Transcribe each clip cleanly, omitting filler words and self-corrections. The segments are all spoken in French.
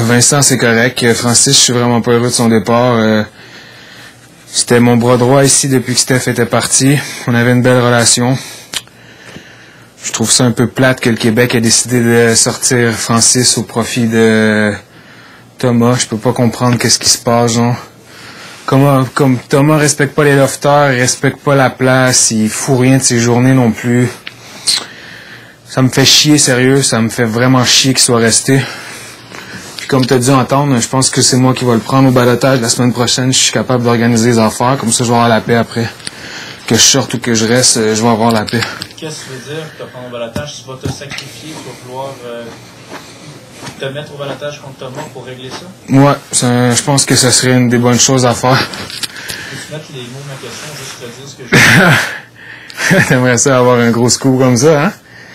Vincent, c'est correct. Francis, je suis vraiment pas heureux de son départ. C'était mon bras droit ici depuis que Steph était parti. On avait une belle relation. Je trouve ça un peu plate que le Québec ait décidé de sortir Francis au profit de Thomas. Je peux pas comprendre qu'est-ce qui se passe, genre. Comme Thomas respecte pas les lofters, il respecte pas la place, il fout rien de ses journées non plus. Ça me fait chier, sérieux, ça me fait vraiment chier qu'il soit resté. Puis comme tu as dû entendre, je pense que c'est moi qui vais le prendre au balotage la semaine prochaine. Je suis capable d'organiser les affaires, comme ça je vais avoir la paix après. Que je sorte ou que je reste, je vais avoir la paix. Qu'est-ce que tu veux dire que tu vas prendre au balotage? Tu vas te sacrifier, tu vas vouloir te mettre au balotage contre Thomas pour régler ça? Ouais, je pense que ce serait une des bonnes choses à faire. Peux-tu mettre les mots de ma question, juste redire ce que je veux? T'aimerais ça avoir un gros scoop comme ça, hein?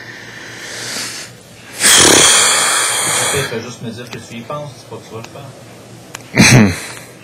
Tu fais juste me dire que tu y penses, c'est pas que tu vas le faire.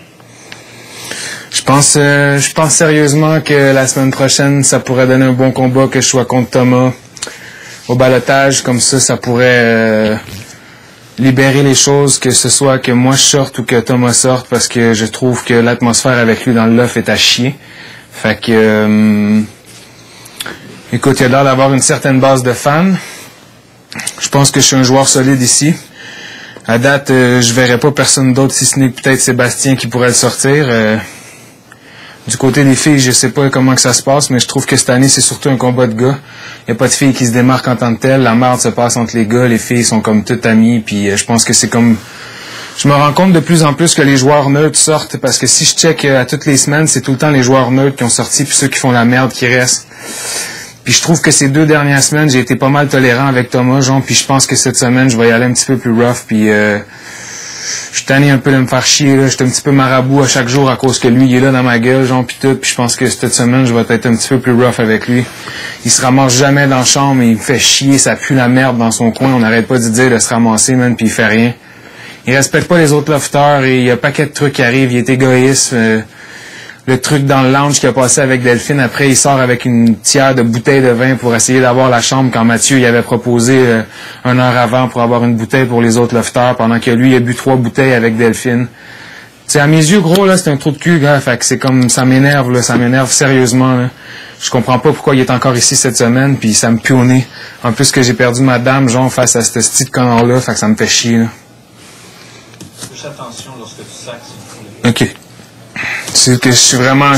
Je pense sérieusement que la semaine prochaine, ça pourrait donner un bon combat que je sois contre Thomas au balotage. Comme ça pourrait libérer les choses, que ce soit que moi je sorte ou que Thomas sorte, parce que je trouve que l'atmosphère avec lui dans le loft est à chier. Fait que, écoute, il a l'air d'avoir une certaine base de fans. Je pense que je suis un joueur solide ici. À date, je verrais pas personne d'autre si ce n'est peut-être Sébastien qui pourrait le sortir. Du côté des filles, je sais pas comment que ça se passe, mais je trouve que cette année, c'est surtout un combat de gars. Il n'y a pas de filles qui se démarquent en tant que telles. La merde se passe entre les gars. Les filles sont comme toutes amies. Puis je pense que c'est comme... Je me rends compte de plus en plus que les joueurs neutres sortent. Parce que si je check à toutes les semaines, c'est tout le temps les joueurs neutres qui ont sorti puis ceux qui font la merde qui restent. Puis je trouve que ces 2 dernières semaines, j'ai été pas mal tolérant avec Thomas, genre. Puis je pense que cette semaine, je vais y aller un petit peu plus rough. Puis... je suis tanné un peu de me faire chier, là. J'étais un petit peu marabout à chaque jour à cause que lui, il est là dans ma gueule, genre, pis tout. Puis je pense que cette semaine, je vais être un petit peu plus rough avec lui. Il se ramasse jamais dans la chambre, il me fait chier, ça pue la merde dans son coin. On n'arrête pas de dire de se ramasser, man, puis il fait rien. Il respecte pas les autres lofters et il y a un paquet de trucs qui arrivent. Il est égoïste. Le truc dans le lounge qu'il a passé avec Delphine, après il sort avec une tiare de bouteille de vin pour essayer d'avoir la chambre quand Mathieu il avait proposé 1 heure avant pour avoir une bouteille pour les autres lofters, pendant que lui il a bu 3 bouteilles avec Delphine. T'sais, à mes yeux, gros, là, c'est un trou de cul, gars. Fait que c'est comme, ça m'énerve, là, ça m'énerve sérieusement, là. Je comprends pas pourquoi il est encore ici cette semaine, puis ça me pue au nez. En plus que j'ai perdu ma dame, genre, face à ce petit connard-là, fait que ça me fait chier, là. Fais attention lorsque tu sacs, s'il te plaît. OK. C'est que je suis vraiment...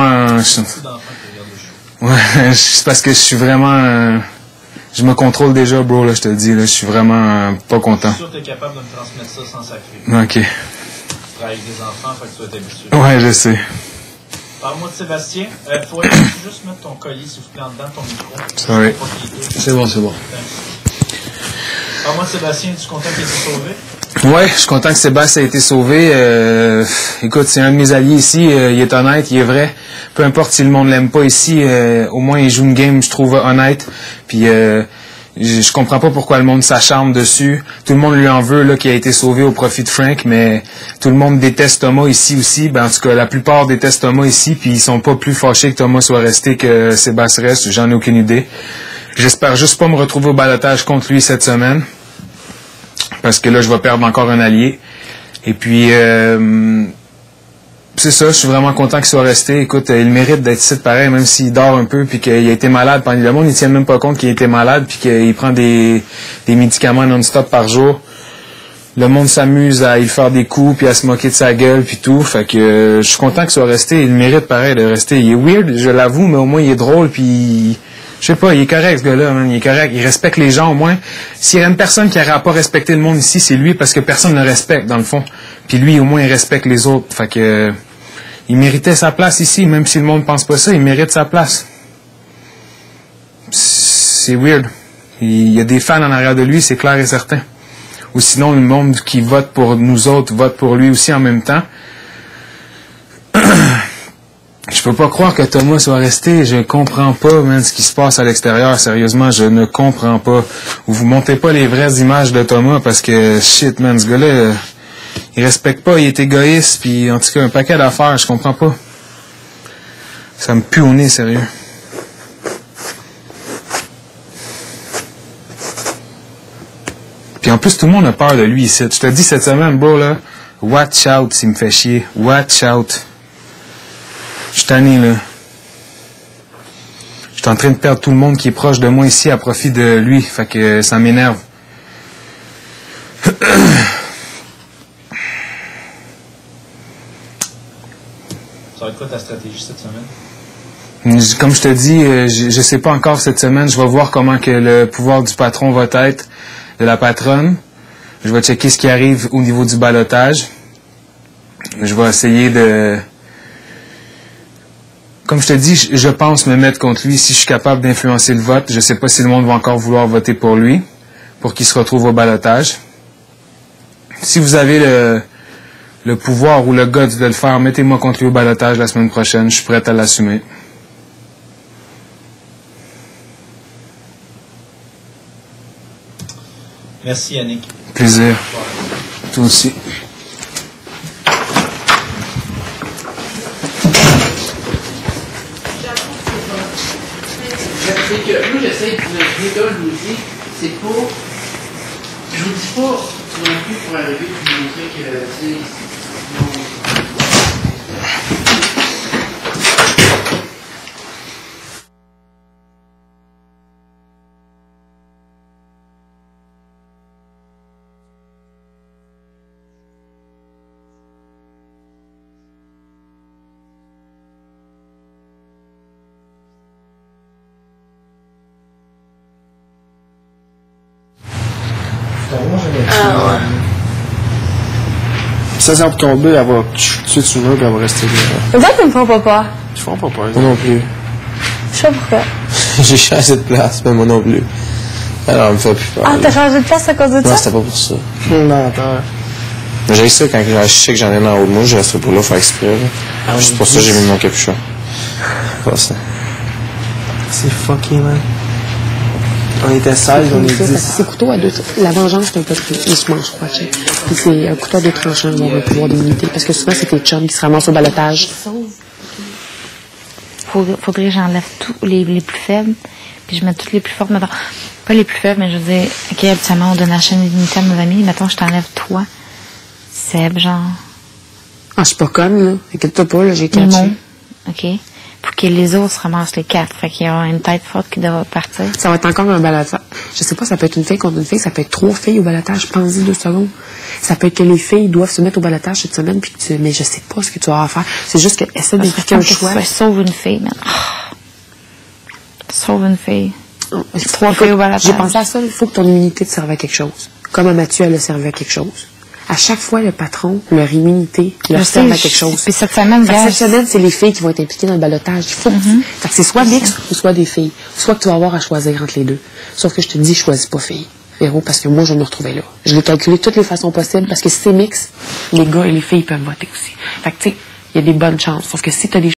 Ouais, c'est parce que je suis vraiment... je me contrôle déjà, bro, là, je te le dis, là. Je suis vraiment pas content. Je suis sûr que tu es capable de me transmettre ça sans sacrer. OK. Tu travailles avec des enfants, fait que tu vas être habitué. Ouais, je sais. Parle-moi de Sébastien. Faut juste mettre ton collier, s'il vous plaît, en dedans de ton micro. Sorry. C'est bon, c'est bon. Parle-moi de Sébastien, es-tu content qu'il ait été sauvé? Ouais, je suis content que Sébastien ait été sauvé. Écoute, c'est un de mes alliés ici. Il est honnête, il est vrai. Peu importe si le monde l'aime pas ici, au moins il joue une game, je trouve, honnête. Puis je comprends pas pourquoi le monde s'acharne dessus. Tout le monde lui en veut là qui a été sauvé au profit de Frank, mais tout le monde déteste Thomas ici aussi. Ben, en tout cas, la plupart détestent Thomas ici, puis ils sont pas plus fâchés que Thomas soit resté que Sébastien reste. J'en ai aucune idée. J'espère juste pas me retrouver au balotage contre lui cette semaine. Parce que là, je vais perdre encore un allié. Et puis, c'est ça, je suis vraiment content qu'il soit resté. Écoute, il mérite d'être ici pareil, même s'il dort un peu, puis qu'il a été malade. Le monde, il ne tient même pas compte qu'il a été malade, puis qu'il prend des médicaments non-stop par jour. Le monde s'amuse à y faire des coups, puis à se moquer de sa gueule, puis tout. Fait que je suis content qu'il soit resté. Il mérite pareil de rester. Il est weird, je l'avoue, mais au moins, il est drôle, puis... Je sais pas, il est correct, ce gars-là, man. Il est correct. Il respecte les gens, au moins. S'il y a une personne qui n'aurait pas respecté le monde ici, c'est lui, parce que personne ne le respecte, dans le fond. Puis lui, au moins, il respecte les autres. Fait que... il méritait sa place ici, même si le monde pense pas ça, il mérite sa place. C'est weird. Il y a des fans en arrière de lui, c'est clair et certain. Ou sinon, le monde qui vote pour nous autres vote pour lui aussi en même temps. Je peux pas croire que Thomas soit resté. Je comprends pas, man, ce qui se passe à l'extérieur. Sérieusement, je ne comprends pas. Vous montez pas les vraies images de Thomas parce que, shit, man, ce gars-là, il respecte pas, il est égoïste, puis en tout cas, un paquet d'affaires, je comprends pas. Ça me pue au nez, sérieux. Puis en plus, tout le monde a peur de lui ici. Je te dis cette semaine, bro, là, watch out s'il me fait chier. Watch out. Je suis tanné, là. Je suis en train de perdre tout le monde qui est proche de moi ici à profit de lui. Fait que ça m'énerve. Ça va être quoi ta stratégie cette semaine? Comme je te dis, je sais pas encore cette semaine. Je vais voir comment que le pouvoir du patron va être, de la patronne. Je vais checker ce qui arrive au niveau du ballottage. Je vais essayer de... Comme je te dis, je pense me mettre contre lui si je suis capable d'influencer le vote. Je sais pas si le monde va encore vouloir voter pour lui, pour qu'il se retrouve au ballottage. Si vous avez le pouvoir ou le guts de le faire, mettez-moi contre lui au ballottage la semaine prochaine. Je suis prêt à l'assumer. Merci Yannick. Plaisir. Toi aussi. C'est que moi j'essaie de me dire, je vous dis, c'est pas. Je vous dis pas non plus pour arriver et vous montrer que, tu sais, Ça sent pour tomber, elle va tuer sur nous et elle va rester là. Pourquoi tu me prends papa? Ils font pas peur. Moi non plus. Je sais pas pourquoi. J'ai changé de place, mais moi non plus. Alors, elle me fait plus peur. Ah, t'as changé de place à cause de Non, ça? c'était pas pour ça. Menteur. Mais j'ai ça quand je sais que j'en ai un en haut de moi, je reste pour là, faire exprès. Juste pour ça, j'ai mis mon capuchon. Pas ça. C'est fucking, man. On était 16, on est 10. c'est couteau à deux. La vengeance, c'est un peu plus. Ils se mangent, je crois. Puis c'est un couteau à deux tranchants, ils vont avoir le pouvoir d'immunité. Parce que souvent, c'est tes chums qui se ramassent au ballottage. Faudrait que j'enlève tous les plus faibles, puis je mette toutes les plus fortes. Mettons, pas les plus faibles, mais je veux dire, OK, habituellement, on donne la chaîne d'immunité à nos amis. Mettons, je t'enlève toi, Seb, genre. Ah, je suis pas conne, là. Inquiète-toi pas, là, j'ai Mon, catché. OK? Pour que les autres se ramassent les 4. Fait qu'il y aura une tête forte qui devra partir. Ça va être encore un balotage. Je sais pas, ça peut être une fille contre une fille, ça peut être 3 filles au balotage. Pense-y 2 secondes. Ça peut être que les filles doivent se mettre au balotage cette semaine, puis que mais je sais pas ce que tu vas faire. C'est juste que essaie d'impliquer un choix. Sauve une fille, man. Oh. Sauve une fille. 3 filles au balotage. J'ai pensé à ça, il faut que ton immunité te serve à quelque chose. Comme à Mathieu, elle a servi à quelque chose. À chaque fois, le patron, leur immunité, leur servent à quelque chose. Puis cette semaine, cette semaine, c'est les filles qui vont être impliquées dans le balotage. Il faut fait que c'est soit mixte ou soit des filles. Soit que tu vas avoir à choisir entre les deux. Sauf que je te dis, choisis pas filles. Véro, parce que moi, je vais me retrouver là. Je l'ai calculé de toutes les façons possibles, parce que si c'est mixte, les gars et les filles peuvent voter aussi. Fait que, tu sais, il y a des bonnes chances. Sauf que si tu as des